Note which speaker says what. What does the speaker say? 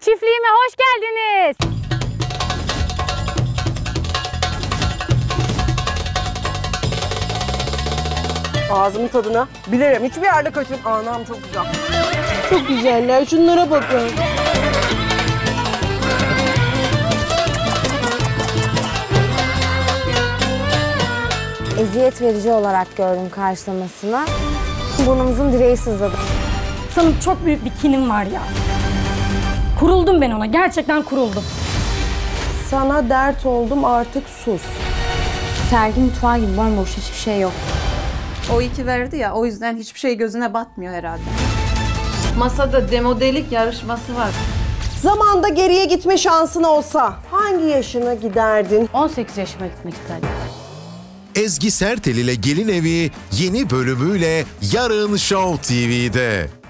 Speaker 1: Çiftliğime hoş geldiniz.
Speaker 2: Ağzımın tadına bilirim. Hiçbir yerde kaçırım. Anam çok güzel.
Speaker 3: Çok güzeller. Şunlara bakın.
Speaker 4: Eziyet verici olarak gördüm karşılamasını. Burnumuzun direği sızladı.
Speaker 1: Sana çok büyük bir kinim var ya. Kuruldum ben ona. Gerçekten kuruldum.
Speaker 3: Sana dert oldum, artık sus.
Speaker 4: Sergi mutfağı gibi bomboş, hiçbir şey yok.
Speaker 5: O 2 verdi ya, o yüzden hiçbir şey gözüne batmıyor herhalde.
Speaker 6: Masada demodelik yarışması var.
Speaker 3: Zamanda geriye gitme şansın olsa hangi yaşına giderdin?
Speaker 1: 18 yaşıma gitmek isterdim.
Speaker 7: Ezgi Sertel ile Gelin Evi yeni bölümüyle yarın Show TV'de.